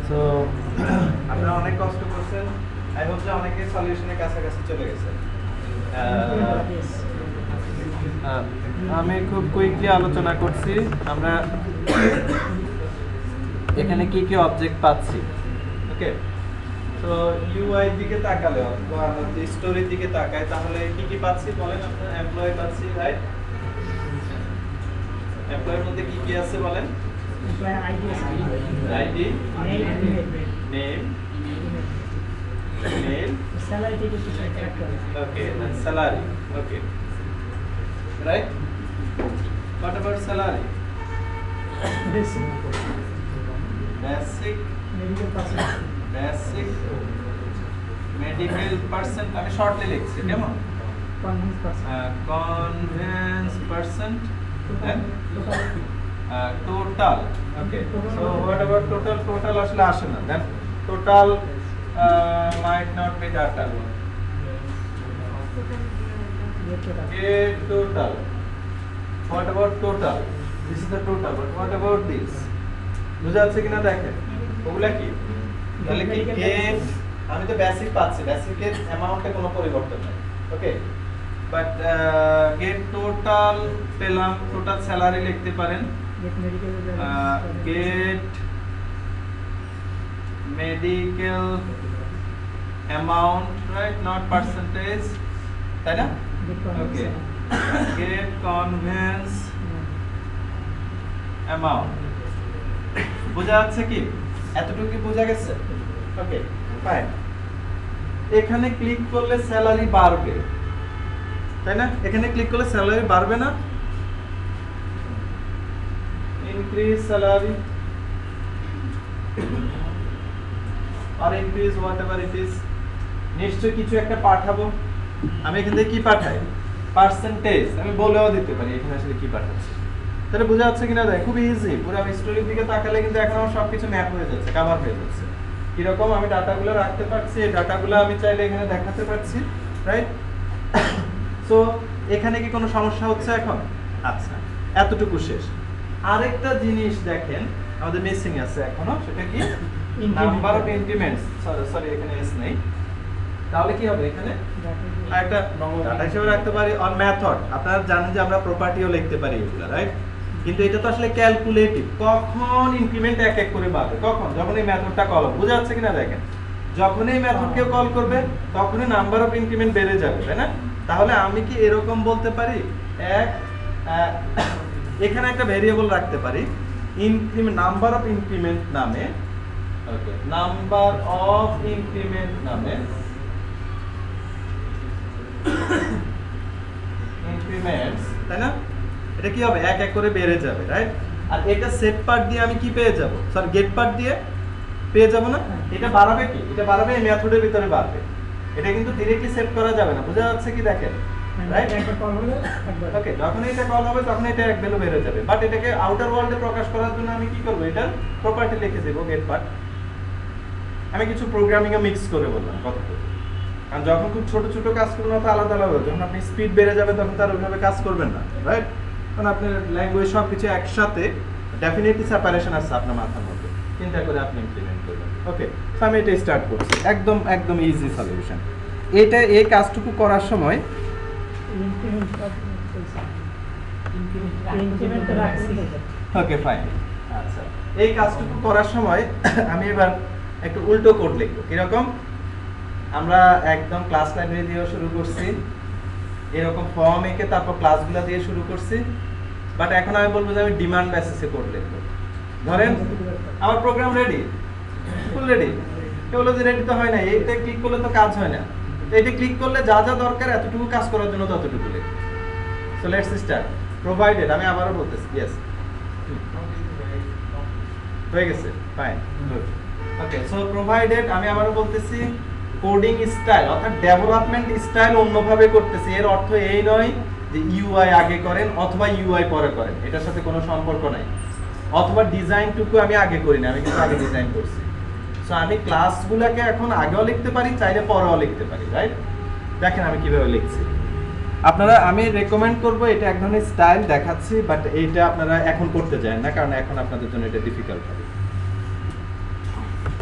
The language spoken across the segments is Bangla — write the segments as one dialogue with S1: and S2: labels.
S1: সো আপনারা অনেক কষ্ট করছেন। আই হোপ যে অনেকে সলিউশনের কাছাকাছি চলে গেছেন। আমি খুব কুইকলি আলোচনা করছি। আমরা এখানে কি কি অবজেক্ট পাচ্ছি। ওকে, তো ইউআই দিকে তাকালে অথবা আমরা যদি স্টোরির দিকে তাকাই তাহলে কি কি পাচ্ছি বলেন আপনারা? এমপ্লয়ি পাচ্ছি, রাইট? এমপ্লয়ের মধ্যে কি কি আছে বলেন? আইডি, নেম, ইমেল,
S2: salary থেকে কিছু ট্র্যাক করে
S1: okay, and salary, okay, right? What about salary?
S2: basic
S1: Basic
S2: medical person
S1: basic medical person আমি শর্টলি লিখছি কেমন?
S2: convince person
S1: Convince person then
S2: total
S1: total, okay, so what about total? Total আসলে আসে না, then total might not be data. Get total. What about total? This is the total, but what about this? বুঝা যাচ্ছে কিনা দেখেন ওগুলা কি? তাহলে কি get, আমি তো বেসিক পাচ্ছি, বেসিকের অ্যামাউন্টে কোনো পরিবর্তন নেই, ওকে, বাট get total পেলাম, টোটাল স্যালারি লিখতে পারেন,
S2: get medical
S1: get medical amount, right, not percentage, তাই না? Okay, get conveyance amount. বোঝা যাচ্ছে কি? এতটুকু কি বোঝা গেছে? Okay, fine. এখানে ক্লিক করলে স্যালারি বাড়বে, তাই না? এখানে ক্লিক করলে স্যালারি বাড়বে না? ইনক্রিজ স্যালারি আর ইনক্রিজ হোয়াটএভার ইট ইজ, নিশ্চয়ই কিছু একটা পাঠাবো। আমি এখান থেকে কি পাঠাই? পার্সেন্টেজ। আমি বলেও দিতে পারি এখানে আসলে কি পাঠাচ্ছি। তাহলে বোঝা যাচ্ছে কিনা দেখ, খুব ইজি। পুরো আমি স্টোরির দিকে তাকালে কিন্তু এখন আমার সবকিছু ম্যাপ হয়ে যাচ্ছে, কভার হয়ে যাচ্ছে। কিরকম আমি ডাটাগুলো রাখতে পারছি, এই ডাটাগুলো আমি চাইলে এখানে দেখাতে পারছি, রাইট? সো এখানে কি কোনো সমস্যা হচ্ছে এখন? আচ্ছা, এতটুকু শেষ। আরেকটা জিনিস দেখেন আমাদের মিসিং আছে এখনো, সেটা কি? Number of increments. সরি এখানে এস নেই। তাহলে কি হবে এখানে? একটা ডাটা হিসেবে রাখতে পারি অন মেথড। আপনারা জানেন যে আমরা প্রপার্টিও লিখতে পারি এগুলা, রাইট? কিন্তু এটা তো আসলে ক্যালকুলেটিভ। কখন ইনক্রিমেন্ট এক এক করে বাড়বে? কখন? যখন এই মেথডটা কল হবে। বোঝা যাচ্ছে কিনা দেখেন, যখন এই মেথডকে কল করবে তখনই নাম্বার অফ ইনক্রিমেন্ট বেড়ে যাবে, তাই না? তাহলে আমি কি এরকম বলতে পারি এক এখানে একটা ভেরিয়েবল রাখতে পারি ইনক্রিমেন্ট, নাম্বার অফ ইনক্রিমেন্ট নামে, ওকে, নাম্বার অফ ইনক্রিমেন্ট নামে ইনক্রিমেন্টস, তাই না? এটা কি হবে? এক এক করে বেড়ে যাবে, রাইট? আর এটা সেট পার্ট দিয়ে আমি কি পেয়ে যাব? সরি, গেট পার্ট দিয়ে পেয়ে যাব না? এটা বাড়াবে কি? এটা বাড়াবে এই মেথডের ভিতরে বাড়বে। এটা কিন্তু ডাইরেক্টলি সেট করা যাবে না। বোঝা যাচ্ছে কি দেখেন, রাইট?
S2: একটা কল হলে একবার
S1: ওকে, যখন এটা কল হবে তখন এটা এক ভ্যালু বেড়ে যাবে। বাট এটাকে আউটার ওয়ার্ল্ডে প্রকাশ করার জন্য আমি কি করব? এটা প্রপার্টি লিখে দেব, গেট পার্ট। আমি কিছু প্রোগ্রামিং এ মিক্স করে বললাম কথাটা। কারণ যখন খুব ছোট ছোট কাজ করবেন তো আলাদা আলাদা হবে। যখন আপনি স্পিড বেড়ে যাবে তখন তার ওইভাবে কাজ করবেন না, রাইট? কারণ আপনার ল্যাঙ্গুয়েজ সব কিছু একসাথে ডেফিনেটলি সেপারেশন আছে আপনার মাথার মধ্যে, চিন্তা করে আপনি ইমপ্লিমেন্ট করবেন। ওকে, তো আমি এটা স্টার্ট করছি। একদম একদম ইজি সলিউশন। এটা এই কাজটুকু করার সময়
S2: ইনক্রিমেন্ট ইনক্রিমেন্ট রাখছি
S1: ওকে, ফাইন। আচ্ছা, এই কাজটুকু করার সময় আমি এবার একটু উল্টো কোড লিখব। কিরকম? আমরা একদম ক্লাস লাইব্রেরি দিয়ে শুরু করছি, এরকম ফর্ম এঁকে তারপর ক্লাসগুলো দিয়ে শুরু করছি। বাট এখন আমি বলবো যে আমি ডিমান্ড বেসিসে কোড লিখব। ধরেন আমার প্রোগ্রাম রেডি, ফুল রেডি, কেউ বলে যে রেডি তো হয় না, এইটা ক্লিক করলে তো কাজ হয় না। তো এটা ক্লিক করলে যা যা দরকার এতটুকু কাজ করার জন্য ততটুকু লিখব। So let's start. প্রোভাইডেড, আমি আবারও বলতেছি, ইয়েস হয়ে গেছে, fine, good. Okay, so provided আমি আবারও বলতেছি কোডিং স্টাইল অর্থাৎ ডেভেলপমেন্ট স্টাইল অন্যভাবে করতেছি। এর অর্থ এই নয় যে ইউআই আগে করেন অথবা ইউআই পরে করেন, এটার সাথে কোনো সম্পর্ক নাই। অথবা ডিজাইনটুকু আমি আগে করি না, আমি কিন্তু আগে ডিজাইন করছি। সো আমি ক্লাসগুলোকে এখন আগেও লিখতে পারি, চাইলে পরেও লিখতে পারি, রাইট? দেখেন আমি কিভাবে লিখছি। আপনারা, আমি রেকমেন্ড করব, এটা এক ধরনের স্টাইল দেখাচ্ছি, বাট এইটা আপনারা এখন করতে চান না, কারণ এখন আপনাদের জন্য এটা ডিফিকাল্ট হবে।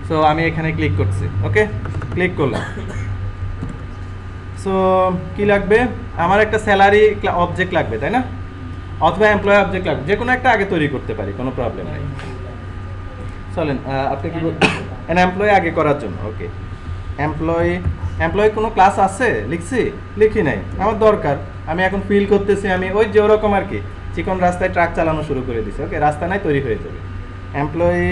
S1: সো আমি এখানে ক্লিক করছি, ওকে, ক্লিক করলাম। সো কি লাগবে, আমার একটা স্যালারি অবজেক্ট লাগবে, তাই না, অথবা এমপ্লয় অবজেক্ট লাগবে, যে কোনো একটা আগে তৈরি করতে পারি, কোনো প্রবলেম নেই। চলেন আপনি কি এন এমপ্লয় আগে করার জন্য, ওকে, এমপ্লয় কোনো ক্লাস আছে লিখছি, লিখি নাই, আমার দরকার, আমি এখন ফিল করতেছি, আমি ওই যে ওরকম আর কি চিকন রাস্তায় ট্রাক চালানো শুরু করে দিছি, ওকে, রাস্তা নাই, তৈরি হয়ে যাবে। Employee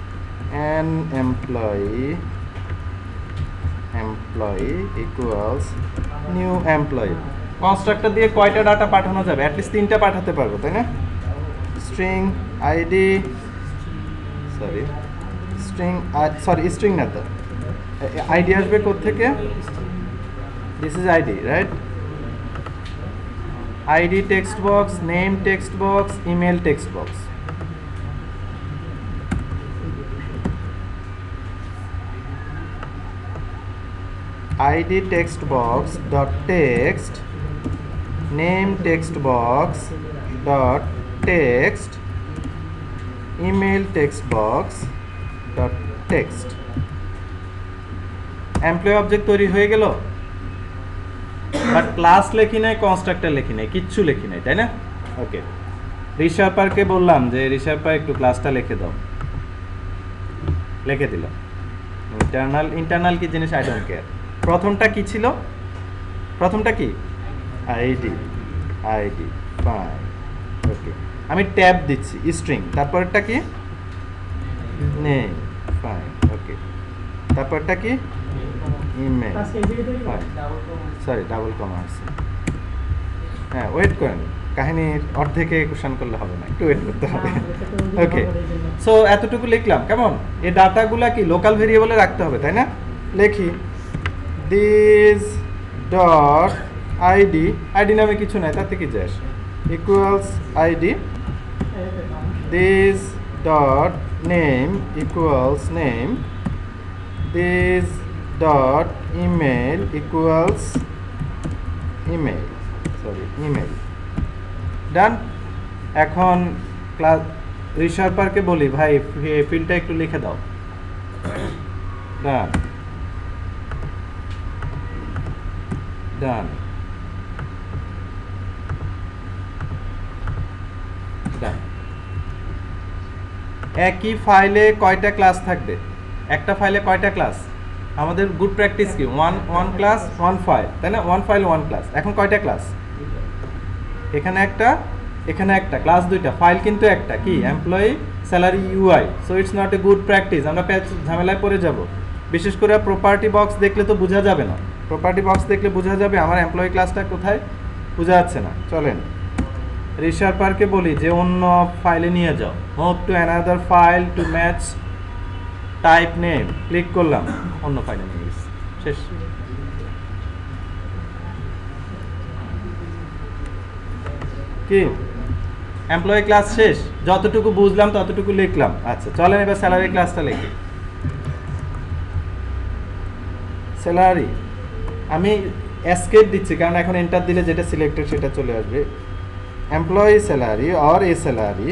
S1: equals new employee, constructor দিয়ে কয়টা ডাটা পাঠানো যাবে, অ্যাটলিস্ট 3টা পাঠাতে পারবো, তাই না, স্ট্রিং আইডি, স্ট্রিং না তো, আইডি আসবে কোত্থেকে, this is ID, right, ID text box, name text box, email text box. id text box dot text, name text box dot text, email text box dot text। Employee object তৈরি হয়ে গেল, বাট ক্লাস লেখি নাই, কনস্ট্রাক্টর লেখি নাই, কিচ্ছু লেখি নাই, তাই না, ওকে। রিশার্পারকে বললাম যে রিশার্পার একটু ক্লাসটা লিখে দাও, লিখে দিল। ইন্টারনাল কি জিনিস, আই ডোন্ট কেয়ার। প্রথমটা কি ছিল, প্রথমটা কি আইডি, ফাইন, ওকে, আমি ট্যাব দিচ্ছি স্ট্রিং, তারপরটা কি নেম, ফাইন, ওকে, তারপরটা কি email, fine, sorry double comma আছে, হ্যাঁ ওয়েট করেন, কাহিনীর অর্ধেকে কোশ্চেন করলে হবে না, একটু ওয়েট করতে হবে, ওকে। সো এতটুকু লিখলাম, কেমন, এই ডাটাগুলা কি লোকাল ভেরিয়েবলে রাখতে হবে, তাই না, লিখি দিস ডট আইডি নামে কিছু নাই, তাতে কি যায়, equals ID, this dot name equals name, this dot email equals email, done. এখন ক্লাস রিশার্পারকে বলি ভাই ফিল্ডটা একটু লিখে দাও, ডান, ডান, ডান। একই ফাইলে কয়টা ক্লাস থাকবে, একটা ফাইলে কয়টা ক্লাস, আমাদের গুড প্র্যাকটিস কি, ওয়ান ক্লাস ওয়ান ফাইল, তাই না, ওয়ান ফাইল ওয়ান ক্লাস। এখন কয়টা ক্লাস, এখানে একটা, এখানে একটা, ক্লাস দুইটা, ফাইল কিন্তু একটা, কি employee salary UI. So it's not a good practice, আমরা ঝামেলায় পড়ে যাব। বিশেষ করে প্রপার্টি বক্স দেখলে তো বোঝা যাবে না, প্রপার্টি বক্স দেখলে বোঝা যাবে আমার এমপ্লয়ি ক্লাসটা কোথায়, বোঝা যাচ্ছে না। চলেন রিশার্পারকে বলি যে অন্য ফাইলে নিয়ে যাও, move to another file to match type name, click করলাম, অন্য ফাইলে নিয়ে গেছি, শেষ। কি এমপ্লয়ি ক্লাস শেষ, যতটুকু বুঝলাম ততটুকু লিখলাম। আচ্ছা চলেন এবার স্যালারি ক্লাসটা লিখি। স্যালারি আমি এসকেপ দিচ্ছি, কারণ এখন এন্টার দিলে যেটা সিলেক্টেড সেটা চলে আসবে। Employee salary or a salary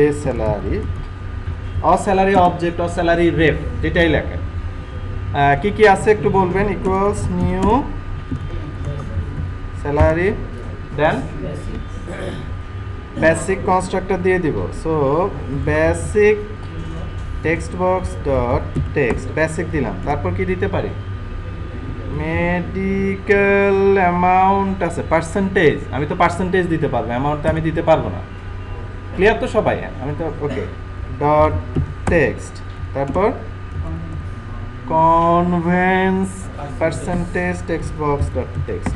S1: or salary object or salary rep, যেটাই লেখা কি কি আছে একটু বলবেন। Equals new salary, then basic constructor দিয়ে দিব। So basic text box dot text, basic দিলাম, তারপর কি দিতে পারি, মেডিকেল অ্যামাউন্ট আছে, পার্সেন্টেজ, আমি তো পার্সেন্টেজ দিতে পারবো, অ্যামাউন্টটা আমি দিতে পারবো না। ক্লিয়ার তো সবাই, আমি তো ওকে। ডট টেক্সট, তারপর conveyance percentage text box dot text,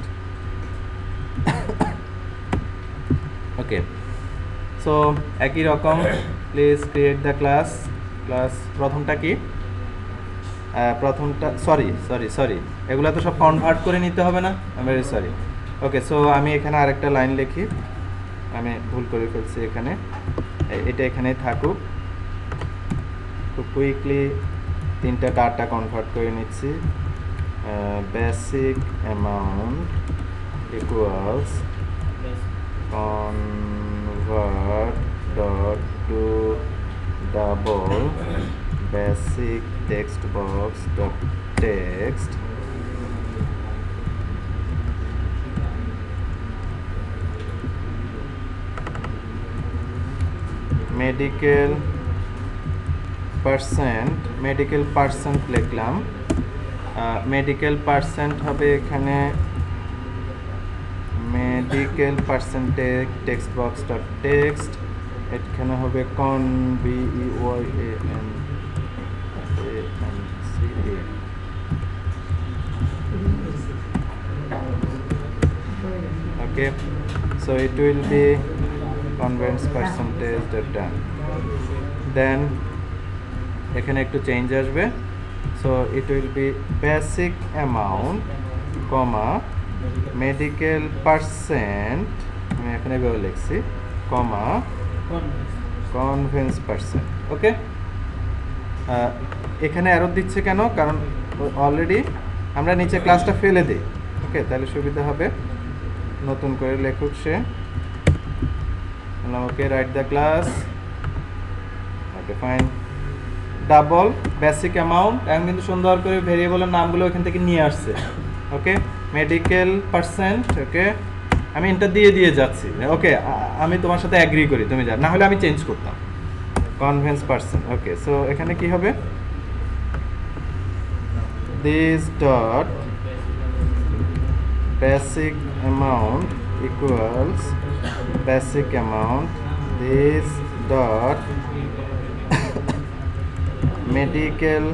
S1: okay. So একই রকম প্লিজ ক্রিয়েট দ্য ক্লাস। প্রথমটা কি, প্রথমটা সরি এগুলো তো সব কনভার্ট করে নিতে হবে না, আমি ভেরি সরি। ওকে, সো আমি এখানে আরেকটা লাইন লিখি, আমি ভুল করে ফেলছি এখানে, এটা এখানেই থাকুক। খুব কুইকলি তিনটা ডাটা কনভার্ট করে নিচ্ছি। Basic amount equals convert dot to double basic text box dot text medical percent লিখলাম medical percent হবে এখানে medical percentage text box dot text এখানে হবে con b e y a n c a okay, so it will be convenience percentage dot done, then এখানে একটু চেঞ্জ আসবে, so it will be basic amount comma medical percent আমি এখানে এভাবে লিখছি comma convenience percent, ওকে। এখানে এরর দিচ্ছে কেন, কারণ অলরেডি আমরা নিচে ক্লাসটা ফেলে দিই, ওকে, তাহলে সুবিধা হবে। নতুন করে লেখক সে okay, right the class, okay fine, double basic amount, এখন কিন্তু সুন্দর করে ভেরিয়েবলের নামগুলো এখান থেকে নিয়ে আসছে, ওকে, মেডিকেল পার্সেন্ট, ওকে, আমি এটা দিয়ে যাচ্ছি, ওকে, আমি তোমার সাথে অ্যাগ্রি করি, তুমি যা, না হলে আমি চেঞ্জ করতাম, কনভেন্স পার্সেন্ট, ওকে, সো এখানে কি হবে, this dot basic amount equals basic amount, this dot medical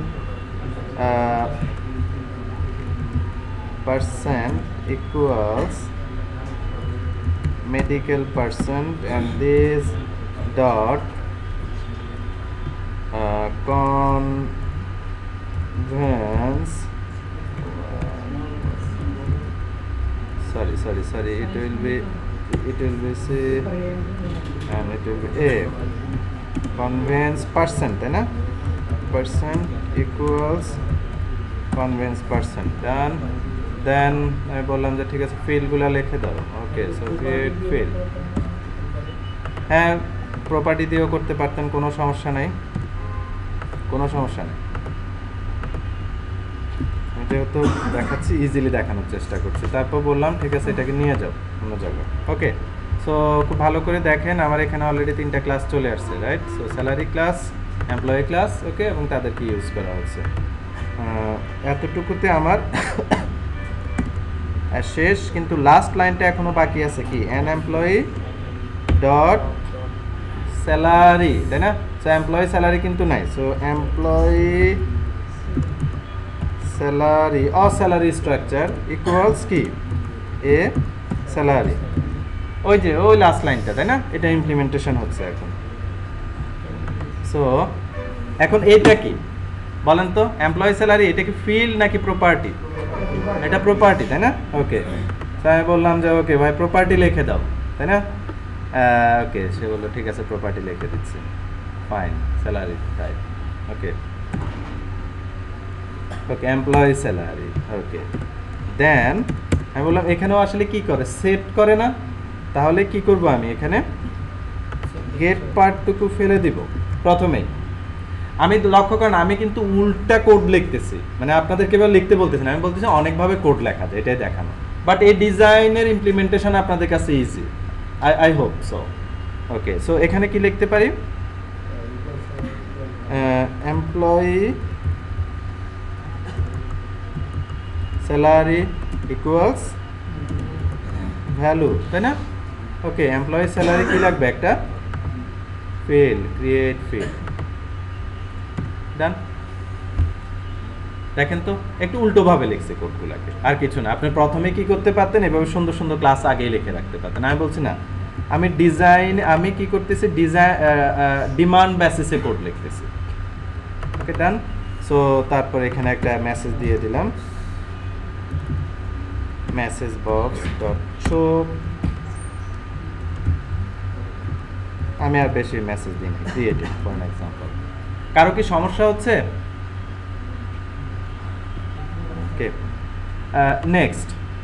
S1: percent equals medical percent, and this dot convenience, sorry, it will be C and it will be A, convenience percent, है ना, percent equals convenience percent, then আমি বললাম যে ঠিক আছে ফিল্ডগুলো লিখে দাও, ওকে, সো ক্রিয়েট ফিল্ড, হ্যাঁ প্রপার্টি দিয়েও করতে পারতেন, কোনো সমস্যা নেই, যেহেতু দেখাচ্ছি ইজিলি দেখানোর চেষ্টা করছি, তারপর বললাম ঠিক আছে এটাকে নিয়ে যাও অন্য জায়গায়, ওকে, সো খুব ভালো করে দেখেন আমার এখানে অলরেডি 3টা ক্লাস চলে আসছে, right, so salary class, employee class, okay, এবং তাদেরকে ইউজ করা হচ্ছে, এতটুকুতে আমার শেষ, কিন্তু লাস্ট লাইনটা এখনো বাকি আছে, কি অ্যান এমপ্লয়ি ডট স্যালারি, তাই না, সো এমপ্লয়ি স্যালারি কিন্তু নাই, so employee salary or salary structure equals কি এ স্যালারি, ওই যে ওই লাস্ট লাইনটা, তাই না, এটা ইমপ্লিমেন্টেশন হচ্ছে এখন। সো এখন এটা কি বলেন তো, এমপ্লয়ি স্যালারি এটা কি ফিল্ড নাকি প্রপার্টি, এটা প্রপার্টি, তাই না, ওকে, আমি বললাম যে ওকে ভাই প্রপার্টি লিখে দাও, তাই না, ওকে, সে বললো ঠিক আছে প্রপার্টি লিখে দিচ্ছি, fine, salary type, okay, okay, employee salary, okay, then আমি বললাম এখানেও আসলে কি করে, সেট করে না, তাহলে কি করব আমি এখানে গেট পার্টটুকু ফেলে দিব প্রথমেই, আমি লক্ষ্য করেন আমি কিন্তু উল্টা কোড লিখতেছি, মানে আপনাদেরকে এবার লিখতে বলতেছি না, আমি বলতেছি অনেকভাবে কোড লেখা যায়, এটাই দেখানো, বাট এই ডিজাইনের ইমপ্লিমেন্টেশন আপনাদের কাছে easy, I hope so, okay, so এখানে কি লিখতে পারি, এমপ্লয়ি স্যালারি ইকুয়ালস ভ্যালু, তাই না, ওকে, এমপ্লয়ি স্যালারি কি লাগবে, একটা ফিল্ড, ক্রিয়েট ফিল্ড, ডান। দেখেন তো একটু উল্টোভাবে লিখছে কোডগুলোকে, আর কিছু না, আপনি প্রথমে কি করতে পারতেন, এভাবে সুন্দর সুন্দর ক্লাস আগেই লিখে রাখতে পারতেন, আমি বলছি না, আমি কি করতেছি, ডিমান্ড বেসিসে কোড লিখতেছি, ওকে, ডান। সো তারপর এখানে একটা মেসেজ দিয়ে দিলাম, message box dot show, আমি আর বেশি মেসেজ দিই না, ক্রিয়েটেড ফর এন এক্সাম্পল, কারো কি সমস্যা হচ্ছে, ওকে, নেক্সট,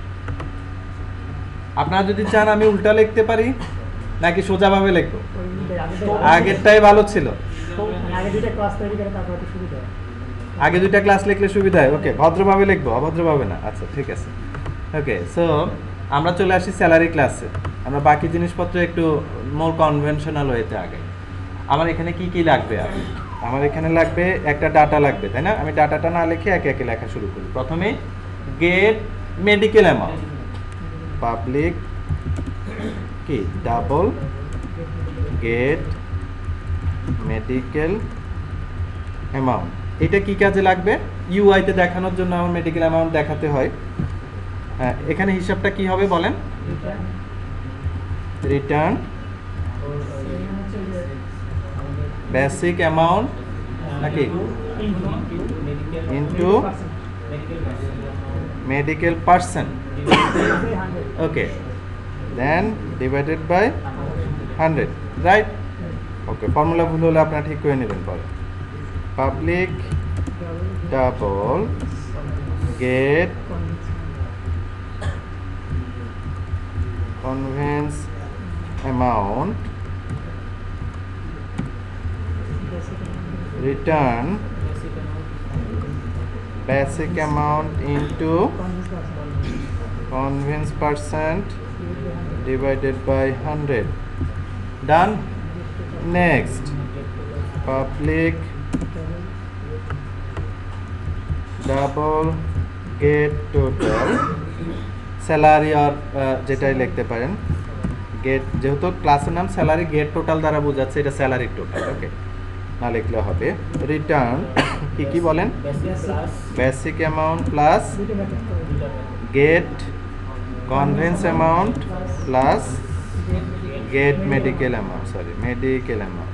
S1: আপনারা যদি চান আমি উল্টা লিখতে পারি নাকি সোজাভাবে লিখবো, আগেরটাই ভালো ছিল,
S2: আগে দুইটা ক্লাস তৈরি করে তারপর একটু সুবিধা হয়।
S1: আগে দুইটা ক্লাস লিখলে সুবিধা হয়। ওকে, ভদ্রভাবে লিখবো, অভদ্রভাবে না। আচ্ছা, ঠিক আছে। ওকে, সো আমরা চলে আসি স্যালারি ক্লাসে। আমরা বাকি জিনিসপত্র একটু মোর কনভেনশনাল ওয়েতে আগে। আমার এখানে কি কি লাগবে? আমার এখানে লাগবে একটা ডাটা লাগবে, তাই না? আমি ডাটাটা না লিখে একে একে লেখা শুরু করি। প্রথমে গেট মেডিকেল অ্যামাউন্ট, পাবলিক কি ডাবল গেট মেডিকেল অ্যামাউন্ট। এটা কি কাজে লাগবে? ইউআইতে দেখানোর জন্য আমার মেডিকেল অ্যামাউন্ট দেখাতে হয়। হ্যাঁ, এখানে হিসাবটা কি হবে বলেন? রিটার্ন বেসিক অ্যামাউন্ট নাকি into medical person, okay, then divided by 100, right? Okay, formula ভুল হলে আপনারা ঠিক করে নেবেন পরে। Public double get conveyance amount return basic amount into convenience percent divided by 100. Done. Next, public double get total salary or যেটাই লিখতে পারেন। গেট যেহেতু ক্লাসের নাম স্যালারি, গেট টোটাল দ্বারা বোঝাচ্ছে এটা স্যালারি টোটাল। ওকে, না লিখলে হবে রিটার্ন কি কি বলেন? Basic amount plus get conveyance amount plus get medical amount, sorry medical amount.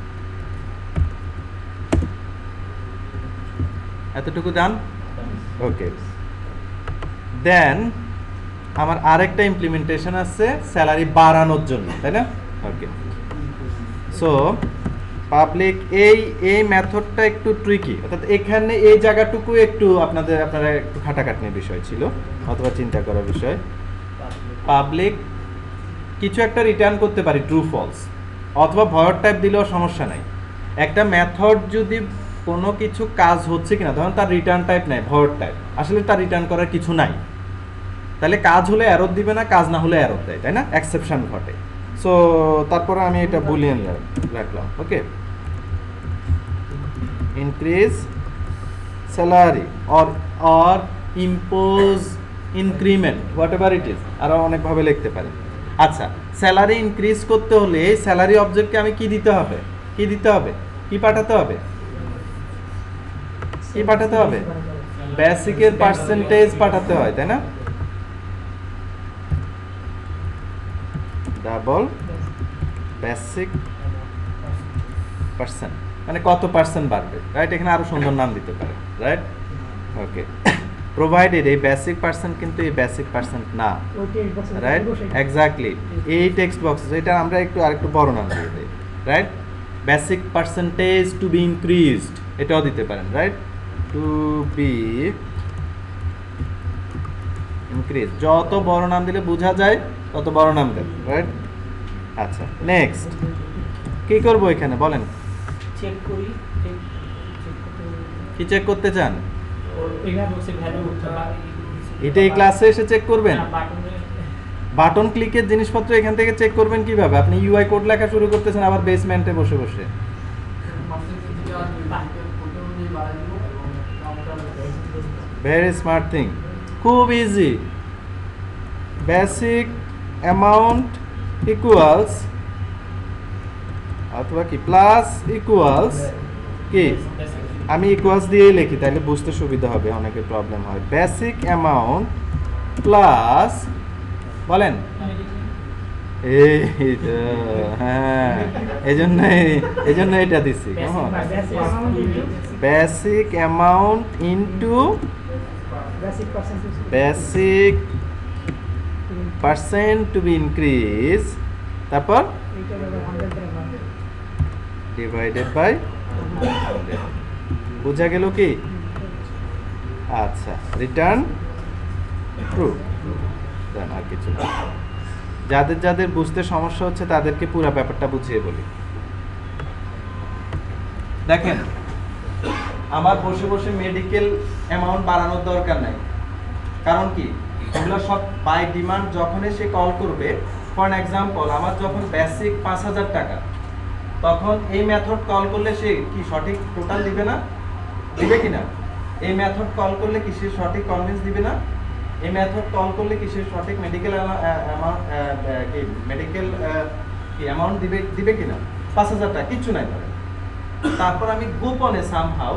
S1: এতটুকু জান? ওকে, দেন আমার আরেকটা ইমপ্লিমেন্টেশন আছে স্যালারি বাড়ানোর জন্য, তাই না? ওকে, সো পাবলিক এই মেথডটা একটু ট্রিকি, অর্থাৎ এখানে এই জায়গাটুকু একটু আপনারা একটু খাটাখাটনির বিষয় ছিল অথবা চিন্তা করার বিষয়। পাবলিক কিছু একটা রিটার্ন করতে পারি, ট্রু ফলস, অথবা ভয়ের টাইপ দিলেও সমস্যা নাই। একটা মেথড যদি কোনো কিছু কাজ হচ্ছে কিনা, ধরুন তার রিটার্ন টাইপ নাই, ভয়ের টাইপ, আসলে তার রিটার্ন করার কিছু নাই, তাহলে কাজ হলে এরর দিবে না, কাজ না হলে এরর দেয়, তাই না? এক্সেপশন ঘটে। সো তারপরে আমি এটা বুলিয়ান রাখলাম। ওকে, increase salary or impose increment, whatever it is, আরো অনেক ভাবে লিখতে পারেন। আচ্ছা, স্যালারি ইনক্রিজ করতে হলে এই স্যালারি অবজেক্টকে আমি কি দিতে হবে? কি পাঠাতে হবে? বেসিকের পার্সেন্টেজ পাঠাতে হয়, তাই না? ডাবল বেসিক পার্সেন্ট মানে কত পার্সেন্ট বাড়বে, রাইট? এখানে আরো সুন্দর নাম দিতে পারে, রাইট? ওকে, প্রোভাইডেড এই বেসিক পার্সেন্ট কিন্তু এই বেসিক পার্সেন্ট না, রাইট? এক্স্যাক্টলি, এই টেক্সট বক্স এটা আমরা আরেকটু বড় নাম দিয়ে দিই, right? Basic percentage to be increased, এটাও দিতে পারেন, রাইট? টু বি ইনক্রিজ, যত বড় নাম দিলে বোঝা যায় তত বড় নাম দেন, রাইট? আচ্ছা, নেক্সট কি করব এখানে বলেন?
S2: চেক করি,
S1: কি চেক করতে চান? এটা এই ক্লাসে এসে চেক করবেন? বাটন ক্লিকের জিনিসপত্র এখান থেকে চেক করবেন কিভাবে? আপনি ইউআই কোড লেখা শুরু করতেছেন আবার বেসমেন্টে বসে বসে। ভেরি স্মার্ট থিং, খুব ইজি। বেসিক অ্যামাউন্ট ইকুয়ালস অথবা কি প্লাস ইকুয়ালস কি, আমি ইকুয়ালস দিয়েই লিখি তাহলে বুঝতে সুবিধা হবে, অনেকের প্রবলেম হয়। বেসিক অ্যামাউন্ট প্লাস বলেন, হ্যাঁ এই জন্য এটা দিচ্ছি। Basic amount into basic percent to be increase, তারপর ডিভাইডেড বাই 100। বোঝা গেল কি? আচ্ছা, রিটার্ন ট্রু। দেন আর কিছু যাদের বুঝতে সমস্যা হচ্ছে তাদেরকে পুরো ব্যাপারটা বুঝিয়ে বলি। দেখেন আমার বসে বসে মেডিকেল অ্যামাউন্ট বাড়ানোর দরকার নাই, কারণ কি এগুলো সব বাই ডিমান্ড যখনই সে কল করবে। ফর এক্সাম্পল আমার যখন বেসিক 5,000 টাকা, তখন এই মেথড কল করলে সে কি সঠিক টোটাল দিবে না? দিবে কি না? এই মেথড কল করলে কি সে সঠিক কনভিন্স দিবে না? এই মেথড কল করলে কি সে সঠিক মেডিকেল অ্যামাউন্ট দিবে কি না? 5,000 টাকা কিচ্ছু নাই ধরে। তারপর আমি গোপনে সামহাউ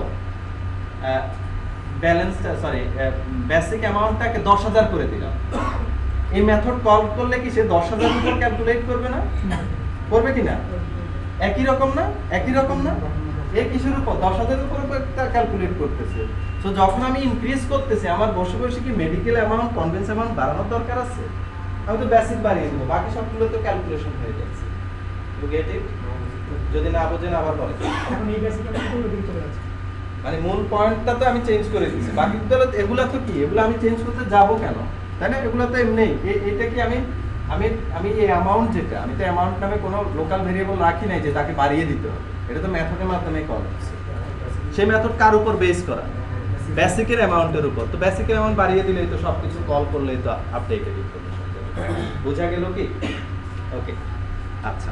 S1: বেসিক অ্যামাউন্টটাকে 10,000 করে দিলাম। এই মেথড কল করলে কি সে 10,000 উপর ক্যালকুলেট করবে না? করবে কি না? একই রকম না? একই রকম না? এই কিসের উপর? 10,000 উপর ক্যালকুলেট করতেছে। সো যখন আমি ইনক্রিজ করতেছি, আমার বসে বসে কি মেডিকেল অ্যামাউন্ট, কনভেন্স অ্যামাউন্ট বাড়ানোর দরকার আছে? আমি তো বেসিক বাড়িয়ে দেবো, বাকি সবগুলো তো ক্যালকুলেশন হয়ে যাচ্ছে। You get it? যদি না বোঝেন আবার বলেন।
S2: এখন এই বেসিক অ্যামাউন্ট পুরো দিকে চলে যাচ্ছে।
S1: মানে মূল পয়েন্টটা তো আমি চেঞ্জ করে দিয়েছি, বাকি তো এগুলা তো কি, এগুলো আমি চেঞ্জ করতে যাব কেন, তাই না? এগুলো তো এমনি, এটা কি আমি আমি আমি এই অ্যামাউন্ট যেটা, আমি তো অ্যামাউন্ট নামে কোনো লোকাল ভেরিয়েবল রাখি নাই যে তাকে বাড়িয়ে দিতে হবে। এটা তো মেথডের মাধ্যমে কল হচ্ছে। সেই মেথড কার উপর বেস করা? বেসিকের অ্যামাউন্টের উপর। তো বেসিকের অ্যামাউন্ট বাড়িয়ে দিলেই তো সবকিছু কল করলেই তো আপডেটেড ইনফরমেশন যাবে। বোঝা গেল কি? ওকে, আচ্ছা।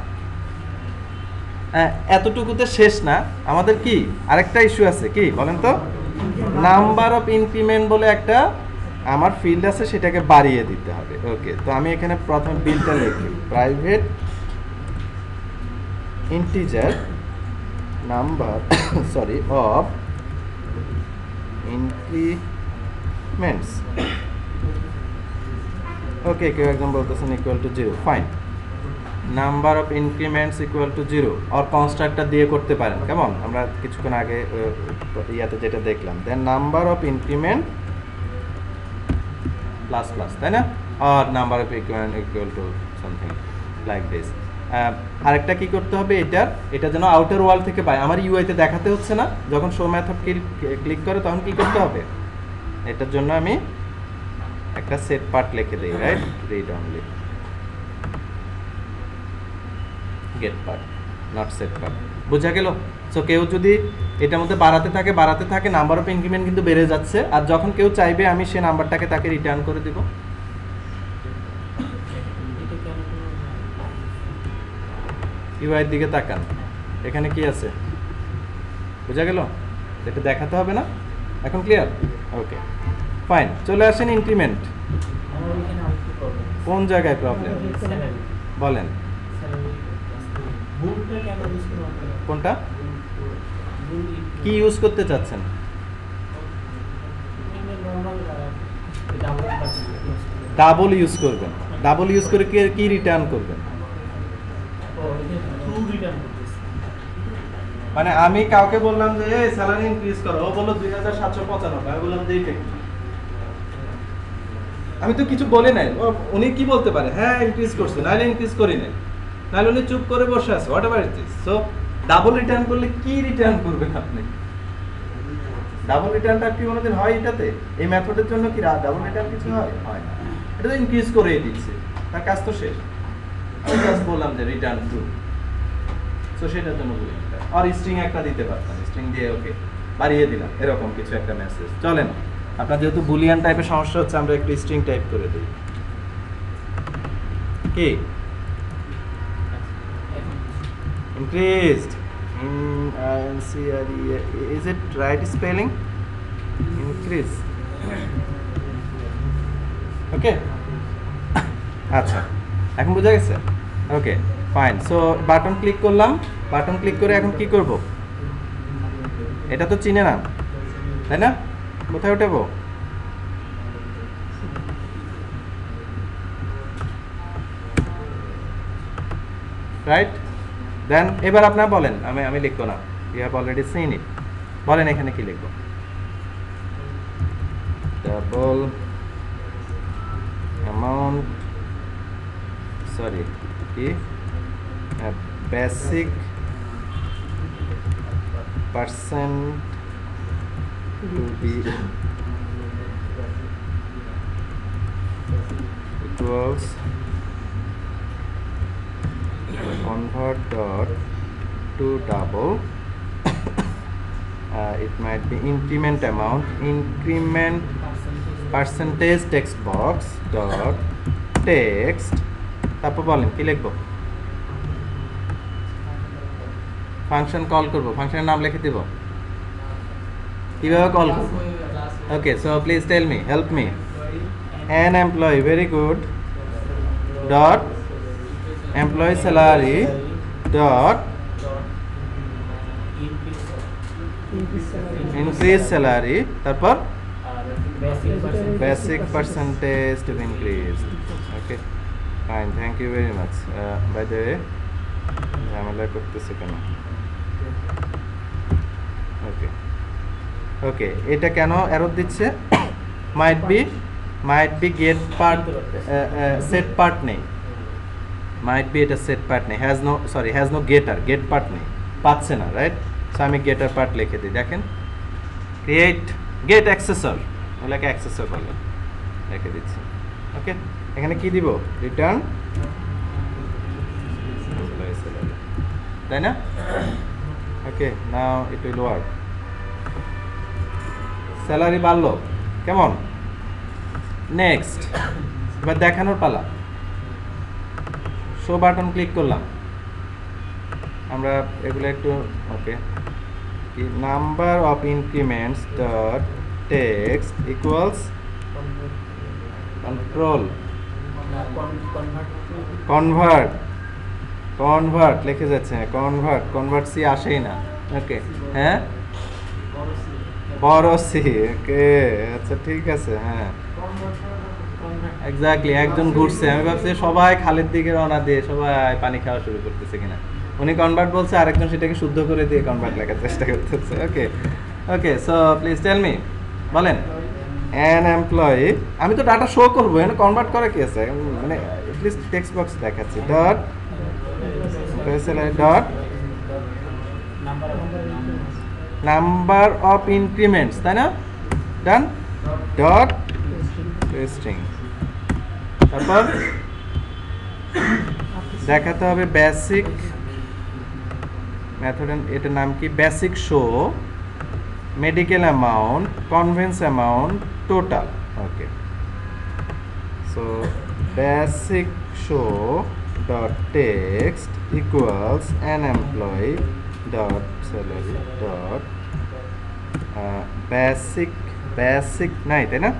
S1: এতটুকুতে শেষ না, আমাদের কি আরেকটা ইস্যু আছে, কি বলেন তো? নাম্বার অফ ইনক্রিমেন্ট বলে একটা আমার ফিল্ড আছে, সেটাকে বাড়িয়ে দিতে হবে। ওকে, তো আমি এখানে প্রথমে বিলটা লিখি, private integer number of increments. Okay, কেউ একজন বলতেছেন equal to 0, fine. Number of increments equal to 0 আর কনস্ট্রাক্টর দিয়ে করতে পারেন, কেমন? আমরা কিছুক্ষণ আগে ইয়াতে যেটা দেখলাম। Then number of increment plus plus, তাই না? আর number of increment equal to something like this. আরেকটা কি করতে হবে, এটা যেন আউটার ওয়াল থেকে পাই, আমার ইউআইতে দেখাতে হচ্ছে না। যখন শো মেথড ক্লিক করে তখন কি করতে হবে? এটার জন্য আমি একটা সেট পার্ট লিখে দিই, right? Read only get part, not set part. বোঝা গেল? সো কেউ যদি এটার মধ্যে বাড়াতে থাকে, নাম্বার অফ ইনক্রিমেন্ট কিন্তু বেড়ে যাচ্ছে। আর যখন কেউ চাইবে আমি সেই নাম্বারটাকে তাকে রিটার্ন করে দিব। ইউআইয়ের দিকে তাকান, এখানে কি আছে বোঝা গেল? এটা দেখাতে হবে না? এখন ক্লিয়ার? ওকে, ফাইন। চলে আসেন ইনক্রিমেন্ট। কোন জায়গায় প্রবলেম বলেন? কোনটা কি ইউজ করতে চাচ্ছেন? ডাবল ইউজ করবেন। ডাবল ইউজ করে কি রিটার্ন করবেন? মানে আমি কাউকে বললাম যে এই স্যালারি ইনক্রিজ করো, ও বলল 2,795, আমি বললাম যে এইটা আমি তো কিছু বলি নাই। উনি কি বলতে পারে? হ্যাঁ ইনক্রিজ করছে, নাহলে ইনক্রিজ করি নাই, নাহলে উনি চুপ করে বসে আছে। Whatever it is. So double return করলে কি রিটার্ন করবেন আপনি? ডাবল রিটার্নটা কি কোনোদিন হয় এটাতে? এই মেথডের জন্য কি ডাবল রিটার্ন কিছু হয়? হয় না। এটা তো ইনক্রিজ করেই দিচ্ছে, তার কাজ তো শেষ। আমি জাস্ট বললাম যে রিটার্ন ট্রু, সো সেটার জন্য বলি। আর স্ট্রিং একটা দিতে পারতাম, স্ট্রিং দিয়ে ওকে বাড়িয়ে দিলাম, এরকম কিছু একটা মেসেজ। চলেন, আপনার যেহেতু বুলিয়ান টাইপের সমস্যা হচ্ছে, আমরা একটু স্ট্রিং টাইপ করে দিই। কি increased is it right spelling? Increase. ওকে, আচ্ছা এখন বোঝা গেছে? Okay, fine. So button click করলাম, বাটন ক্লিক করে এখন কি করব? এটা তো চিনে না, তাই না? কোথায় উঠাবো? রাইট। দেন এবার আপনারা বলেন, আমি লিখবো না, you have already seen it. বলেন এখানে কি লিখবো? ডাবল অ্যামাউন্ট, কি basic percent to be equals convert dot to double it might be increment amount, increment percentage text box dot text, তারপর বলেন কি লিখবো, ফাংশন কল করব, ফাংশনের নাম লিখে দিব, কিভাবে কল করব? Okay, so please tell me, help me. an employee, very good, dot employee salary dot increase salary, তারপর basic percentage to be increased. Okay, fine, thank you very much. By the way, ঝামেলা করতেছে কেন? ওকে ওকে, এটা কেন এরর দিচ্ছে? might be get part set part নেই, might be এটা set part নেই, has no get part নেই, পাচ্ছে না, রাইট? সো আমি getter part লিখে দিই, দেখেন create get accessor, ওগুলোকে accessor বলে, লিখে দিচ্ছি। ওকে, এখানে কি দিব? রিটার্ন, তাই না? Okay, now it will work. Salary বাড়লো, কেমন? নেক্সট, এবার দেখানোর পালা। শো বাটন ক্লিক করলাম, আমরা এগুলো একটু, okay, number of increments dot text equals control convert লিখে যাচ্ছে, কনভার্ট সি আসেই না। ওকে, হ্যাঁ, বড় সি, ওকে, আচ্ছা ঠিক আছে, হ্যাঁ এক্স্যাক্টলি, একজন ঘুরছে, আমি ভাবছি সবাই খালের দিকে রওনা দিয়ে সবাই পানি খাওয়া শুরু করতেছে কিনা, উনি কনভার্ট বলছে, আরেকজন সেটাকে শুদ্ধ করে দিয়ে কনভার্ট লেখার চেষ্টা করতেছে। Okay okay, so please tell me, বলেন an employee, আমি তো ডাটা শো করবো, এখানে কনভার্ট করে কি আছে, মানে এটলিস্ট টেক্সট বক্স দেখাচ্ছি, dot dot number of increments, তাই না? ডান, ডট স্ট্রিং, তারপর দেখাতে হবে বেসিক মেথড, এটার নাম কি? Basic show medical amount, conveyance amount, total. Okay, so basic show dot text equals an employee dot salary dot basic নাই, তাই না?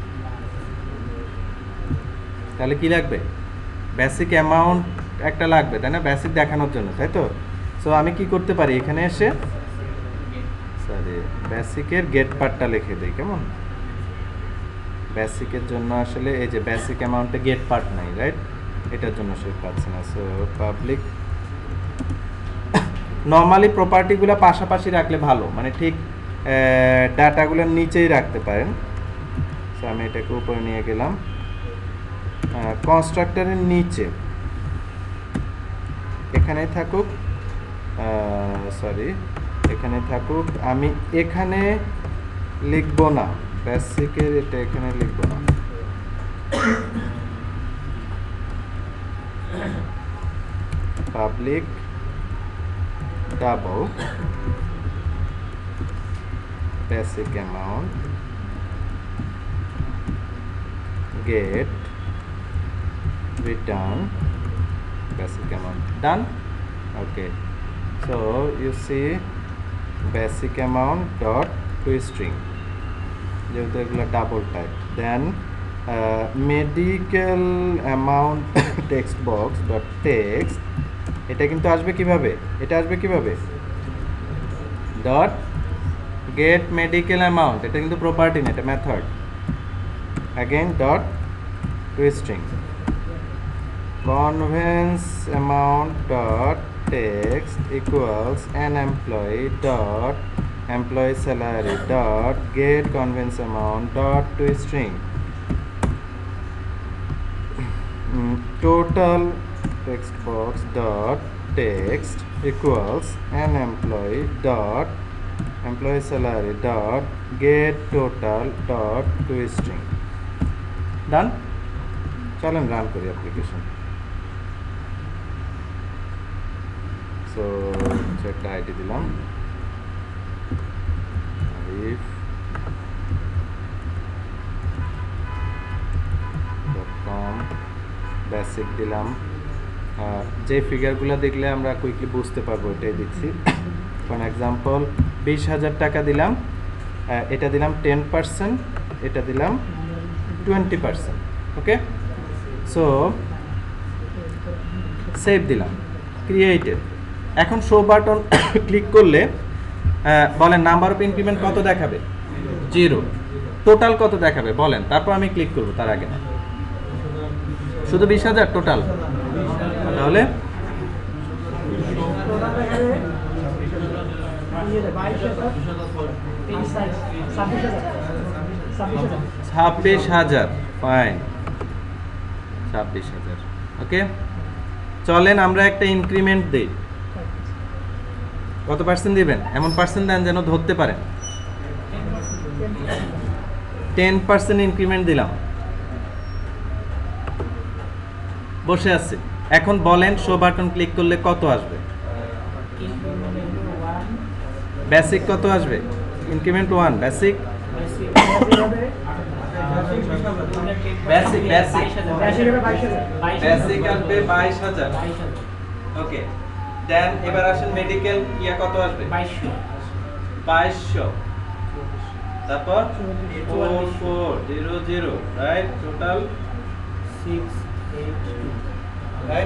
S1: তাহলে কি লাগবে? বেসিক অ্যামাউন্ট একটা লাগবে, তাই না? বেসিক দেখানোর জন্য, তাই তো? সো আমি কি করতে পারি, এখানে এসে বেসিকের গেট পার্টটা লিখে দিই, কেমন? বেসিকের জন্য আসলে এই যে বেসিক অ্যামাউন্টে গেট পার্ট নাই, রাইট? এটার জন্য সে পাচ্ছে না। সো পাবলিক, নর্মালি প্রপার্টিগুলো পাশাপাশি রাখলে ভালো, মানে ঠিক ডাটাগুলোর নিচেই রাখতে পারেন। সো আমি এটাকে উপরে নিয়ে গেলাম, কনস্ট্রাক্টরের নিচে এখানেই থাকুক, এখানে থাকুক, আমি এখানে লিখব না, বেসিকের এটা এখানে লিখব না, public double basic amount get return basic amount, done. Okay, so you see basic amount dot toString, যেহেতু এগুলো double type, then medical amount text box dot text, এটা কিন্তু আসবে কিভাবে, এটা আসবে কিভাবে, ডট গেট মেডিকেল অ্যামাউন্ট, এটা কিন্তু প্রপার্টি না, এটা method, again dot toString, conveyance amount dot text equals an employee dot employee salary dot get conveyance amount dot toString, total text box dot text equals an employee dot employee salary dot get total dot toString, done. চলেন রান করি অ্যাপ্লিকেশন। সো একটা আইডি দিলাম, arif.com বেসিক দিলাম। যে ফিগারগুলো দেখলে আমরা কুইকলি বুঝতে পারবো এটাই দিচ্ছি। ফর এক্সাম্পল 20,000 টাকা দিলাম, এটা দিলাম 10%, এটা দিলাম 20%। ওকে, সো সেভ দিলাম, ক্রিয়েটেড। এখন শো বাটন ক্লিক করলে বলেন নাম্বার অফ ইনক্রিমেন্ট কত দেখাবে? 0। টোটাল কত দেখাবে বলেন, তারপর আমি ক্লিক করব, তার আগে না। শুধু 20,000 টোটাল, তাহলে ছাব্বিশ হাজার। ফাইন, 26,000। ওকে, চলেন আমরা একটা ইনক্রিমেন্ট দিই। কত পার্সেন্ট দিবেন? এমন পার্সেন্ট দেন যেন ধরতে পারেন। 10% ইনক্রিমেন্ট দিলাম, বসে আছে। এখন বলেন শো বাটন ক্লিক করলে কত আসবে? বেসিক কত আসবে? Increment 1 basic basic basic basic আসবে 22,000। ওকে, দেন এবার আসেন মেডিকেল ইয়া কত আসবে? 2200। তারপর 4400, রাইট? Total 682, right?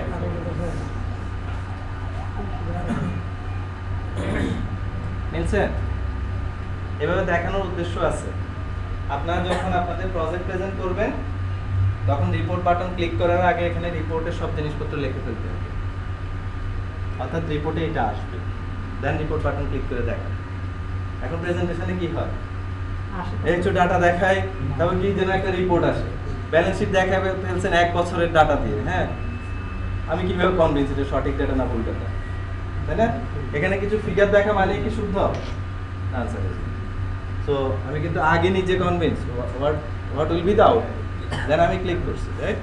S1: মিলছে? এভাবে দেখানোর উদ্দেশ্য আছে, আপনারা যখন আপনাদের প্রজেক্ট প্রেজেন্ট করবেন তখন রিপোর্ট বাটন ক্লিক করার আগে এখানে রিপোর্টের সব জিনিসপত্র লিখে ফেলতে হবে, অর্থাৎ রিপোর্টে এটা আসবে। দেন রিপোর্ট বাটন ক্লিক করে দেখান। এখন প্রেজেন্টেশনে কি হয়? এই যে ডাটা দেখায়, তারপর কি যেন একটা রিপোর্ট আসে, ব্যালেন্স শিট দেখাবে ফেলছেন 1 বছরের ডাটা দিয়ে। হ্যাঁ, আমি কিভাবে কনভিন্স এটা সঠিক ডাটা না ভুল ডাটা, তাই না? এখানে কিছু ফিগার দেখা মানে কি শুদ্ধ আনসার? সো আমি কিন্তু আগে নিজে convince what will be the out, then আমি ক্লিক করছি, রাইট?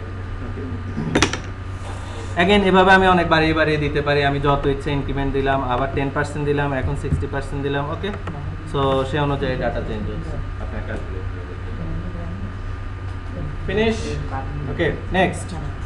S1: অ্যাগেন এভাবে আমি অনেক বাড়িয়ে বাড়িয়ে দিতে পারি। আমি যত ইচ্ছে ইনক্রিমেন্ট দিলাম, আবার 10% দিলাম, এখন 60% দিলাম। ওকে, সো সে অনুযায়ী ডাটা চেঞ্জ হচ্ছে, আপনার ক্যালকুলেট করে ফিনিশ। ওকে, নেক্সট।